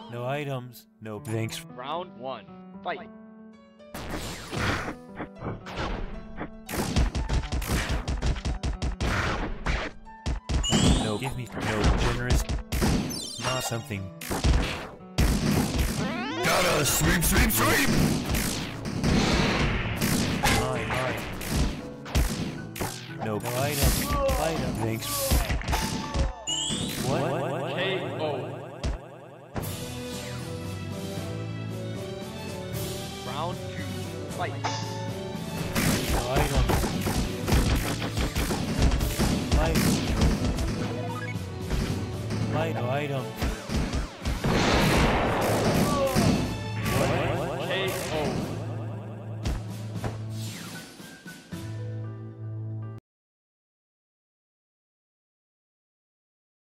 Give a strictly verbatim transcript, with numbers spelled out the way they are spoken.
No items. No thanks. Round one. Fight. No, give me no generous. Not something. Gotta sweep, sweep, sweep! Mine, mine. No, no item. Item. Thanks. What? What? What? What? K O. Round two. Fight. No item. Item. Item. Item.